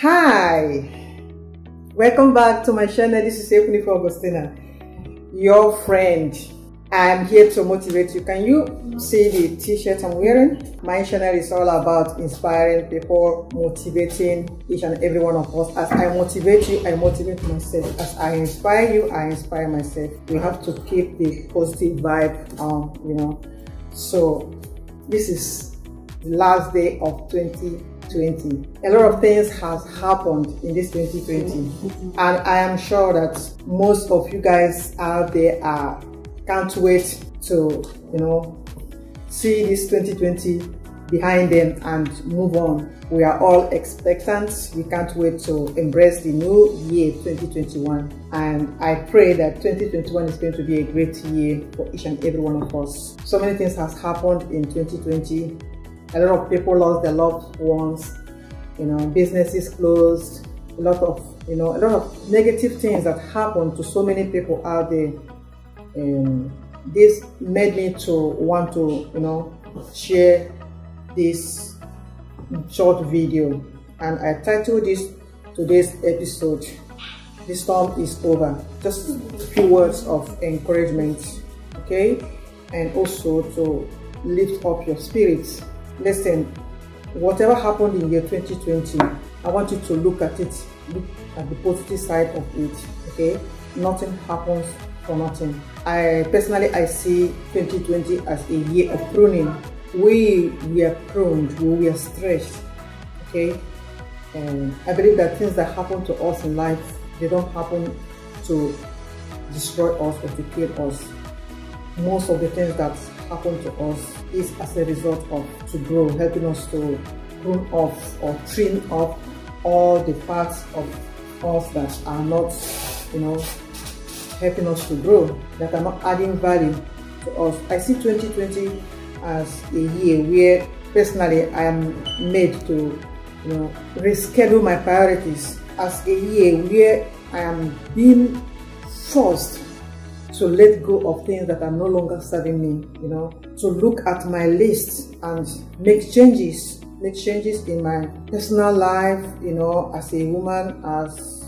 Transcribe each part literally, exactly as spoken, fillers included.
Hi, welcome back to my channel. This is Epunife Augustina, your friend. I'm here to motivate you. Can you see the t-shirt I'm wearing? My channel is all about inspiring people, motivating each and every one of us. As I motivate you, I motivate myself. As I inspire you, I inspire myself. We have to keep the positive vibe on, you know. So this is the last day of twenty twenty. A lot of things has happened in this twenty twenty, and I am sure that most of you guys out there are can't wait to, you know, see this twenty twenty behind them and move on. We are all expectant. We can't wait to embrace the new year twenty twenty-one, and I pray that twenty twenty-one is going to be a great year for each and every one of us. So many things has happened in twenty twenty. A lot of people lost their loved ones, you know, businesses closed, a lot of, you know, a lot of negative things that happened to so many people out there. Um, this made me to want to, you know, share this short video, and I titled this today's episode, "The Storm is Over." Just a few words of encouragement, okay, and also to lift up your spirits. Listen, whatever happened in year twenty twenty, I want you to look at it, look at the positive side of it, okay? Nothing happens for nothing. I personally, I see twenty twenty as a year of pruning. We were pruned, we were stretched, okay? And I believe that things that happen to us in life, they don't happen to destroy us or to kill us. Most of the things that happen to us is as a result of to grow, helping us to prune off or trim off all the parts of us that are not, you know, helping us to grow, that are not adding value to us. I see twenty twenty as a year where personally I am made to, you know, reschedule my priorities, as a year where I am being forced to let go of things that are no longer serving me, you know, to look at my list and make changes, make changes in my personal life, you know, as a woman, as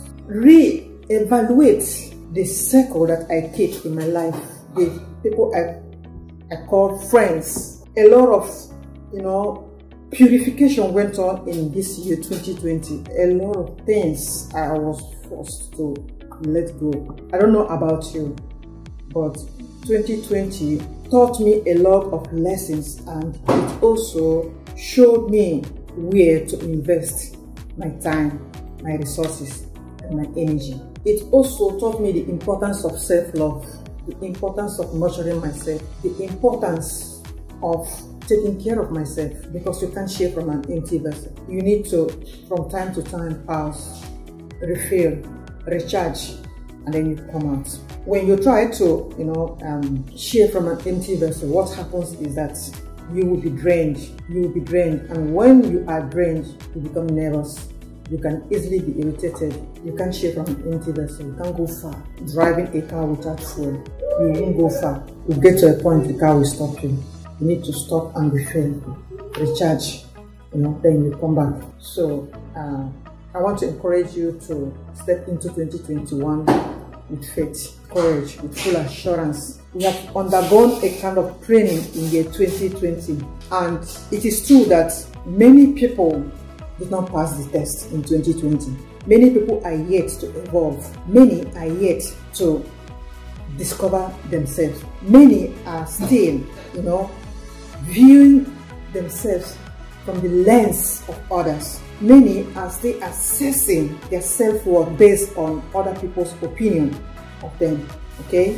re-evaluate the circle that I keep in my life, the people I, I call friends. A lot of, you know, purification went on in this year twenty twenty. A lot of things I was forced to let go. I don't know about you, but twenty twenty taught me a lot of lessons, and it also showed me where to invest my time, my resources, and my energy. It also taught me the importance of self-love, the importance of nurturing myself, the importance of taking care of myself, because you can't share from an empty vessel. You need to, from time to time, pause, refill, recharge, and then you come out. When you try to, you know, um, share from an empty vessel, what happens is that you will be drained. You will be drained, and when you are drained, you become nervous. You can easily be irritated. You can't share from an empty vessel. You can't go far. Driving a car without fuel, you won't go far. You get to a point the car will stop you. You need to stop and refill, recharge, you know, then you come back. So uh, I want to encourage you to step into twenty twenty-one with faith, courage, with full assurance. We have undergone a kind of training in year twenty twenty, and it is true that many people did not pass the test in twenty twenty. Many people are yet to evolve. Many are yet to discover themselves. Many are still, you know, viewing themselves from the lens of others. Many are still assessing their self-worth based on other people's opinion of them, okay?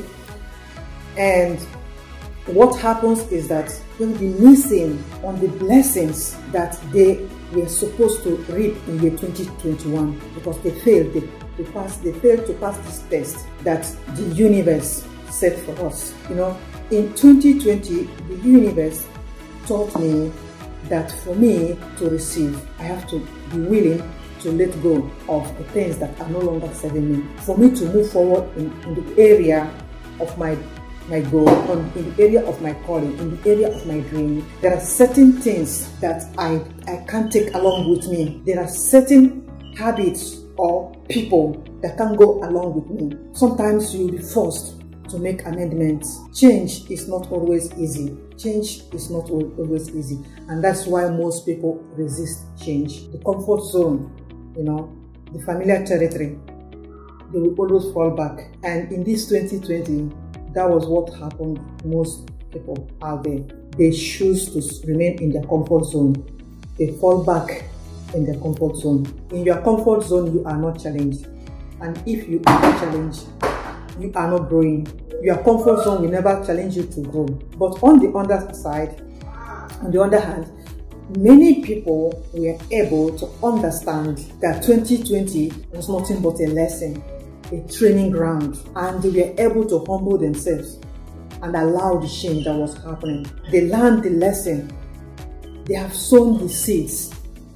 And what happens is that they'll be missing on the blessings that they were supposed to reap in year twenty twenty-one, because they failed, they, they, passed, they failed to pass this test that the universe set for us. You know, in twenty twenty, the universe taught me that for me to receive, I have to be willing to let go of the things that are no longer serving me. For me to move forward in, in the area of my my goal, on, in the area of my calling, in the area of my dream, there are certain things that I, I can't take along with me. There are certain habits or people that can go along with me. Sometimes you'll be forced to make amendments. Change is not always easy. Change is not always easy. And that's why most people resist change. The comfort zone, you know, the familiar territory, they will always fall back. And in this twenty twenty, that was what happened to most people out there. They choose to remain in their comfort zone. They fall back in their comfort zone. In your comfort zone, you are not challenged. And if you are not challenged, you are not growing. Your comfort zone will never challenge you to grow. But on the other side, on the other hand, many people were able to understand that twenty twenty was nothing but a lesson, a training ground, and they were able to humble themselves and allow the change that was happening. They learned the lesson. They have sown the seeds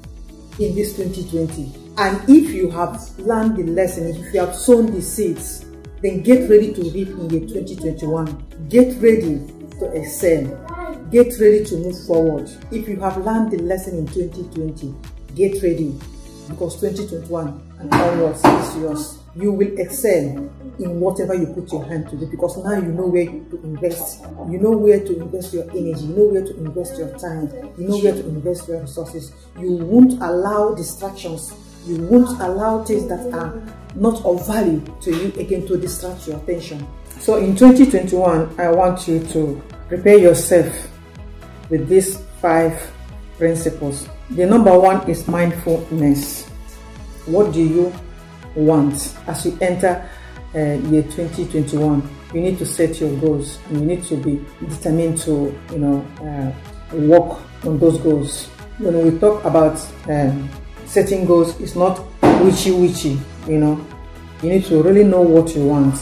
in this twenty twenty. And if you have learned the lesson, if you have sown the seeds, then get ready to reap in the twenty twenty-one. Get ready to excel. Get ready to move forward. If you have learned the lesson in twenty twenty, get ready, because twenty twenty-one and onwards is yours. You will excel in whatever you put your hand to do, because now you know where to invest. You know where to invest your energy. You know where to invest your time. You know where to invest your resources. You won't allow distractions. You won't allow things that are not of value to you again to distract your attention. So in twenty twenty-one, I want you to prepare yourself with these five principles. The number one is mindfulness. What do you want as you enter uh, year twenty twenty-one? You need to set your goals, and you need to be determined to, you know, uh, work on those goals. When we talk about um, setting goals, it's not witchy-witchy, you know. You need to really know what you want.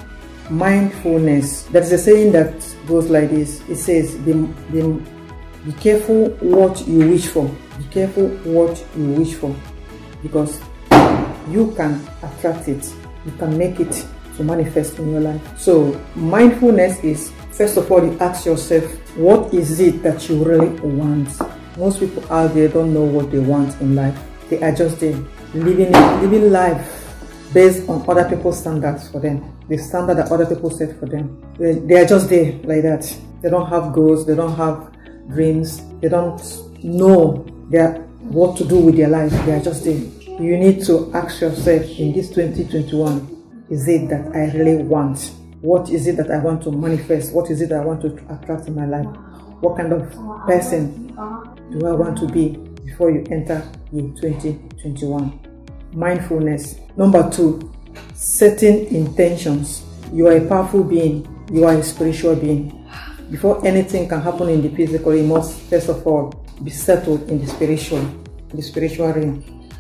Mindfulness. There's a saying that goes like this. It says, be, be, be careful what you wish for. Be careful what you wish for, because you can attract it. You can make it to manifest in your life. So mindfulness is, first of all, you ask yourself, what is it that you really want? Most people out there don't know what they want in life. They are just there, living, living life based on other people's standards for them. The standard that other people set for them. They, they are just there like that. They don't have goals. They don't have dreams. They don't know their, what to do with their life. They are just there. You need to ask yourself in this twenty twenty-one, is it that I really want? What is it that I want to manifest? What is it that I want to attract in my life? What kind of person do I want to be before you enter in twenty twenty-one? Mindfulness. Number two, setting intentions. You are a powerful being. You are a spiritual being. Before anything can happen in the physical, you must first of all be settled in the spiritual, in the spiritual realm.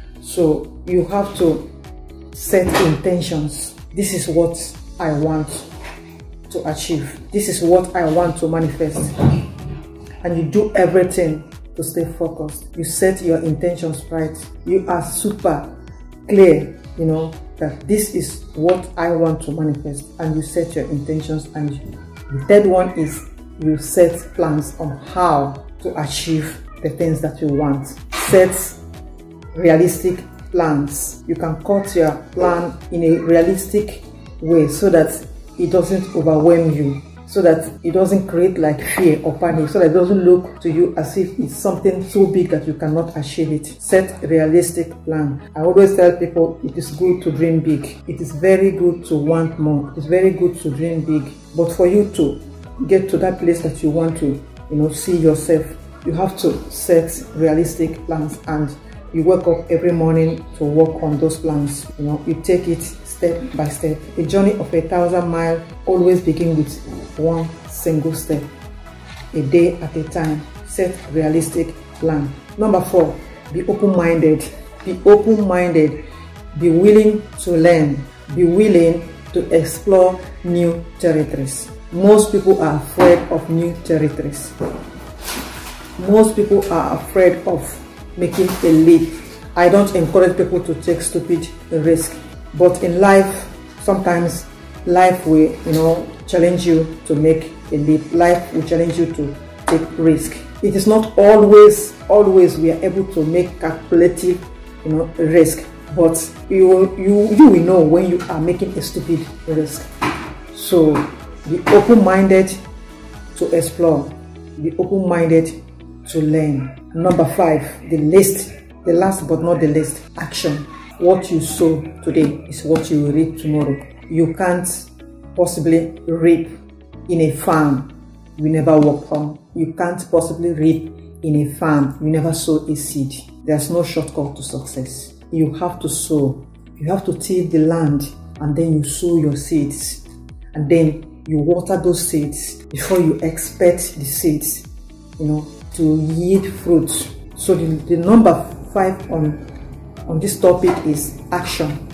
So you have to set intentions. This is what I want to achieve. This is what I want to manifest. And you do everything to stay focused. You set your intentions right. You are super clear, you know, that this is what I want to manifest. And you set your intentions. And the third one is you set plans on how to achieve the things that you want. Set realistic plans. You can cut your plan in a realistic way so that it doesn't overwhelm you, so that it doesn't create like fear or panic, so that it doesn't look to you as if it's something so big that you cannot achieve it. Set a realistic plan. I always tell people it is good to dream big. It is very good to want more. It's very good to dream big. But for you to get to that place that you want to, you know, see yourself, you have to set realistic plans, and you wake up every morning to work on those plans. You know, you take it step by step. A journey of a thousand miles always begins with one single step, a day at a time. Set realistic plan. Number four, be open-minded. Be open-minded. Be willing to learn. Be willing to explore new territories. Most people are afraid of new territories. Most people are afraid of making a leap. I don't encourage people to take stupid risk, but in life, sometimes life will, you know, challenge you to make a leap. Life will challenge you to take risk. It is not always, always we are able to make calculative, you know, risk. but you, you, you will know when you are making a stupid risk. So be open-minded to explore, be open-minded to learn. Number five, the least, the last but not the least, action. What you sow today is what you will reap tomorrow. You can't possibly reap in a farm you never work on. You can't possibly reap in a farm you never sow a seed. There's no shortcut to success. You have to sow. You have to till the land, and then you sow your seeds, and then you water those seeds before you expect the seeds, you know, to yield fruit. So the, the number five on on this topic is action.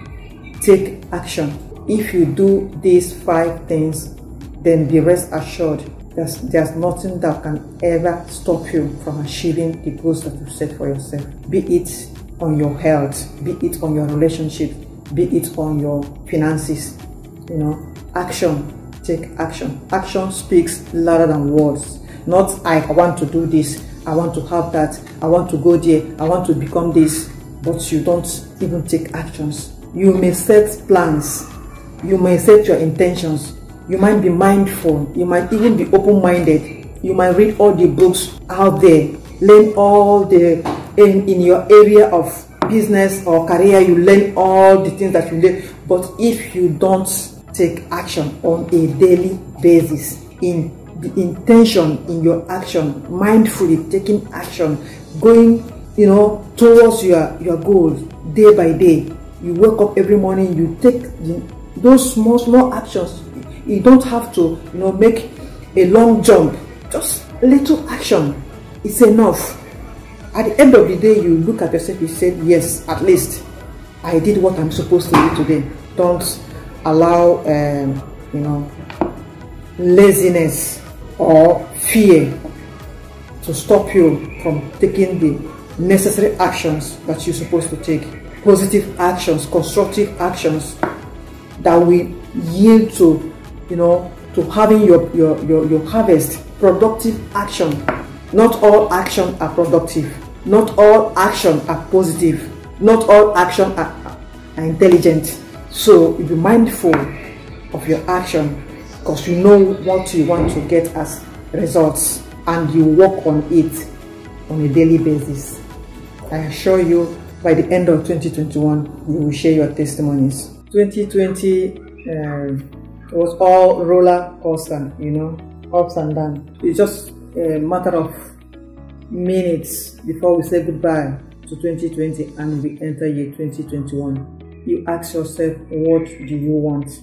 Take action. If you do these five things, then be rest assured there's, there's nothing that can ever stop you from achieving the goals that you set for yourself. Be it on your health, be it on your relationship, be it on your finances. You know, action. Take action. Action speaks louder than words. Not I want to do this, I want to have that, I want to go there, I want to become this, but you don't even take actions. You may set plans, you may set your intentions, you might be mindful, you might even be open-minded, you might read all the books out there, learn all the, in, in your area of business or career, you learn all the things that you learn, but if you don't take action on a daily basis, in the intention in your action, mindfully taking action, going, you know, towards your, your goals day by day. You wake up every morning, you take the, those small, small actions. You don't have to, you know, make a long jump. Just a little action. It's enough. At the end of the day, you look at yourself, you say, yes, at least I did what I'm supposed to do today. Don't allow, um, you know, laziness or fear to stop you from taking the necessary actions that you're supposed to take. Positive actions, constructive actions that will yield to, you know, to having your, your, your, your harvest. Productive action. Not all action are productive. Not all action are positive. Not all action are, are intelligent. So be mindful of your action, because you know what you want to get as results, and you work on it on a daily basis. I assure you, by the end of twenty twenty-one, you will share your testimonies. twenty twenty uh, was all roller coaster, you know, ups and downs. It's just a matter of minutes before we say goodbye to twenty twenty and we enter year twenty twenty-one. You ask yourself, what do you want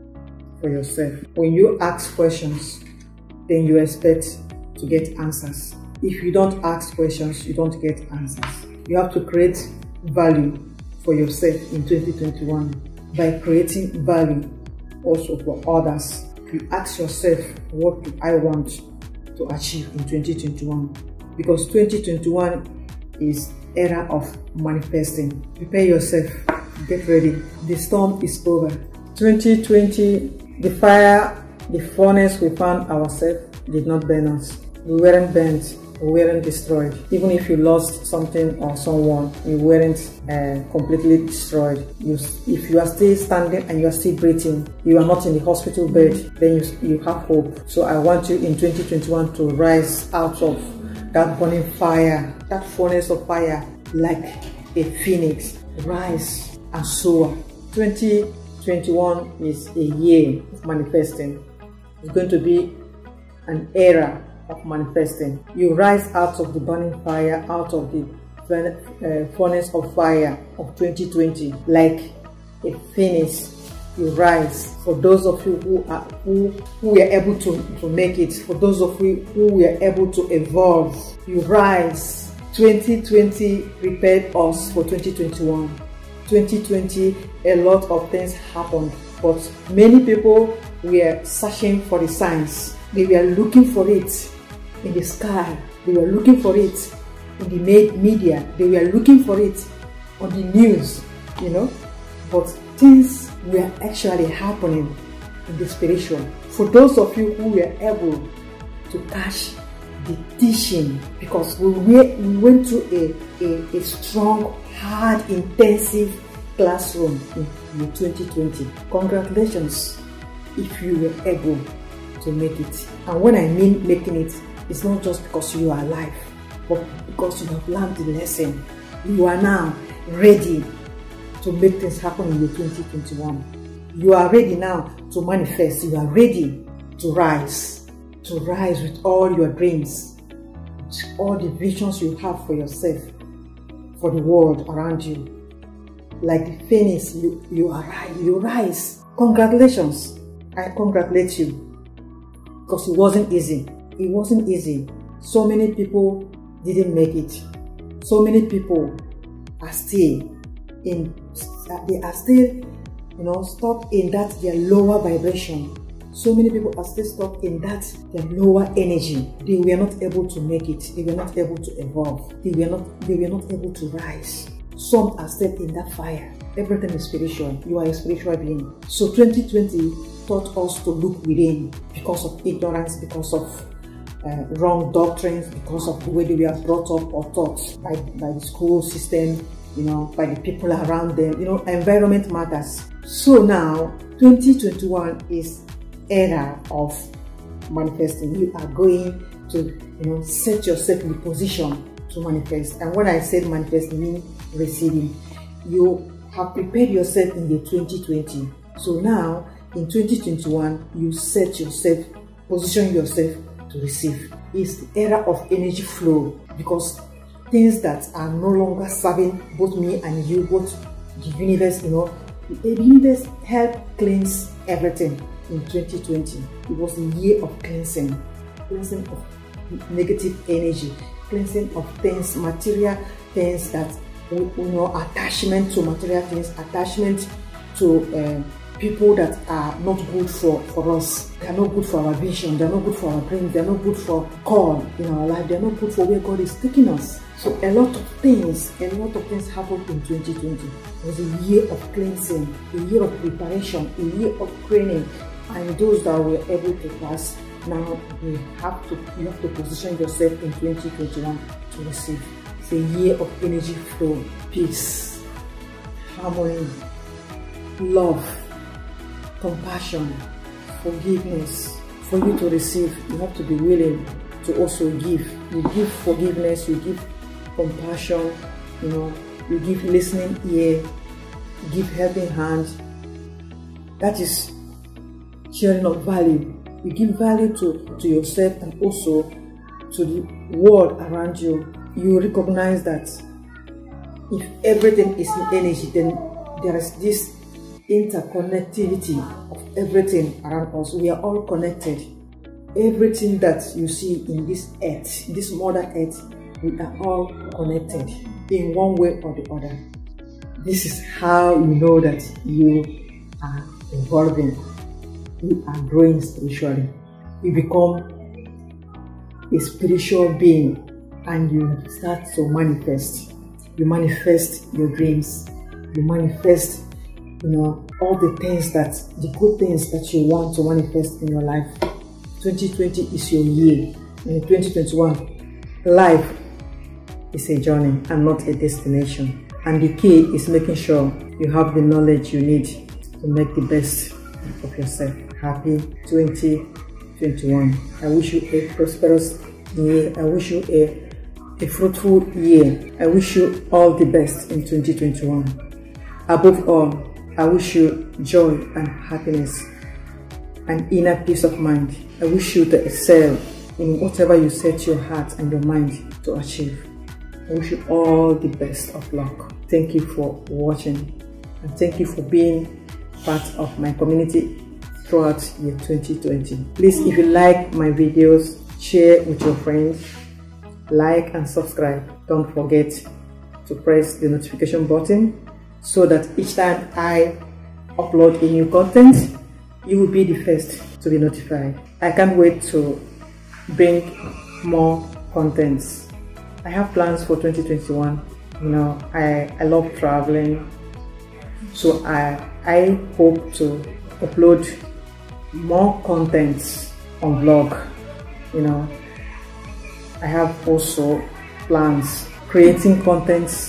for yourself? When you ask questions, then you expect to get answers. If you don't ask questions, you don't get answers. You have to create value for yourself in twenty twenty-one by creating value also for others. You ask yourself, what do I want to achieve in twenty twenty-one? Because twenty twenty-one is era of manifesting. Prepare yourself, get ready. The storm is over. twenty twenty, the fire, the furnace we found ourselves did not burn us. We weren't burnt, we weren't destroyed. Even if you lost something or someone, you weren't uh, completely destroyed. You, if you are still standing and you are still breathing, you are not in the hospital bed, then you, you have hope. So I want you in twenty twenty-one to rise out of that burning fire, that furnace of fire, like a phoenix. Rise and soar. twenty twenty-one is a year of manifesting. It's going to be an era of manifesting. You rise out of the burning fire, out of the uh, furnace of fire of twenty twenty, like a phoenix. You rise. For those of you who are who, who were able to, to make it, for those of you who were able to evolve, you rise. twenty twenty prepared us for twenty twenty-one. twenty twenty, a lot of things happened, but many people were searching for the signs. They were looking for it in the sky. They were looking for it in the media. They were looking for it on the news, you know. But things were actually happening in the spiritual. For those of you who were able to catch the teaching, because we, were, we went through a, a, a strong hard, intensive classroom in, in twenty twenty. Congratulations if you were able to make it. And when I mean making it, it's not just because you are alive, but because you have learned the lesson. You are now ready to make things happen in the twenty twenty-one. You are ready now to manifest. You are ready to rise, to rise with all your dreams, with all the visions you have for yourself, for the world around you. Like the phoenix, you, you arise, you rise. Congratulations. I congratulate you. Because it wasn't easy. It wasn't easy. So many people didn't make it. So many people are still in, they are still, you know, stuck in that their lower vibration. So many people are still stuck in that their lower energy. They were not able to make it. They were not able to evolve. They were not, they were not able to rise. Some are still in that fire. Everything is spiritual. You are a spiritual being. So twenty twenty taught us to look within because of ignorance, because of uh, wrong doctrines, because of the way they were brought up or taught by, by the school system, you know, by the people around them. You know, environment matters. So now, twenty twenty-one is era of manifesting. You are going to, you know, set yourself in the position to manifest. And when I said manifest, I mean receiving. You have prepared yourself in the twenty twenty. So now, in twenty twenty-one, you set yourself, position yourself to receive. It's the era of energy flow, because things that are no longer serving both me and you, both the universe, you know, the universe helped cleanse everything in twenty twenty. It was a year of cleansing, cleansing of negative energy, cleansing of things, material things that, you know, attachment to material things, attachment to uh, people that are not good for, for us. They are not good for our vision, they are not good for our dreams, they are not good for call in our life, they are not good for where God is taking us. So a lot of things, a lot of things happened in twenty twenty. It was a year of cleansing, a year of preparation, a year of training. And those that were able to pass, now you have to you have to position yourself in twenty twenty-one to receive. It's a year of energy flow, peace, harmony, love, compassion, forgiveness. For you to receive, you have to be willing to also give. You give forgiveness, you give compassion, you know, you give listening ear, you give helping hand. That is sharing of value. You give value to, to yourself and also to the world around you. You recognize that if everything is in energy, then there is this interconnectivity of everything around us. We are all connected. Everything that you see in this earth, this mother earth, we are all connected in one way or the other. This is how you know that you are evolving. You are growing spiritually. You become a spiritual being and you start to manifest. You manifest your dreams. You manifest, you know, all the things that, the good things that you want to manifest in your life. twenty twenty is your year. In twenty twenty-one, life is a journey and not a destination. And the key is making sure you have the knowledge you need to make the best of yourself. Happy twenty twenty-one. I wish you a prosperous year. I wish you a, a fruitful year. I wish you all the best in twenty twenty-one. Above all, I wish you joy and happiness and inner peace of mind. I wish you to excel in whatever you set your heart and your mind to achieve. I wish you all the best of luck. Thank you for watching and thank you for being part of my community throughout year twenty twenty. Please, if you like my videos, share with your friends, like and subscribe. Don't forget to press the notification button so that each time I upload a new content, you will be the first to be notified. I can't wait to bring more contents. I have plans for twenty twenty-one. You know, I, I love traveling, so I, I hope to upload more contents on vlog. You know, I have also plans creating contents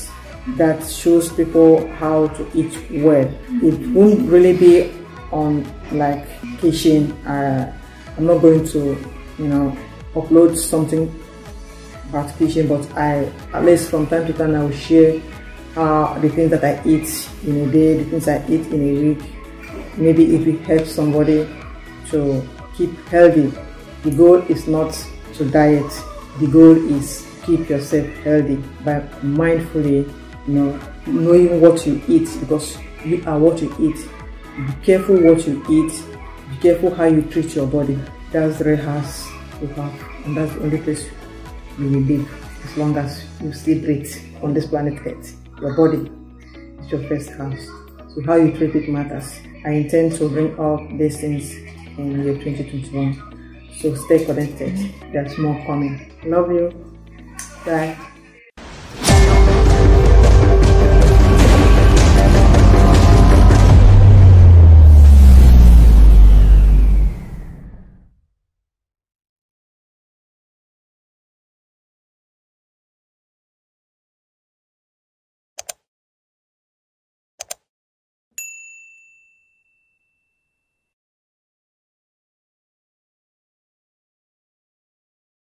that shows people how to eat well. It won't really be on like kitchen. Uh, I'm not going to, you know, upload something about kitchen, but I, at least from time to time, I will share uh, the things that I eat in a day, the things I eat in a week. Maybe it will help somebody to keep healthy. The goal is not to diet. The goal is keep yourself healthy by mindfully, you know, knowing what you eat, because you are what you eat. Be careful what you eat. Be careful how you treat your body. That's the real house you have, and that's the only place you will live as long as you still breathe on this planet Earth. Your body is your first house. So how you treat it matters. I intend to bring up these things in year twenty twenty-one. So stay connected. There's more coming. Love you. Bye.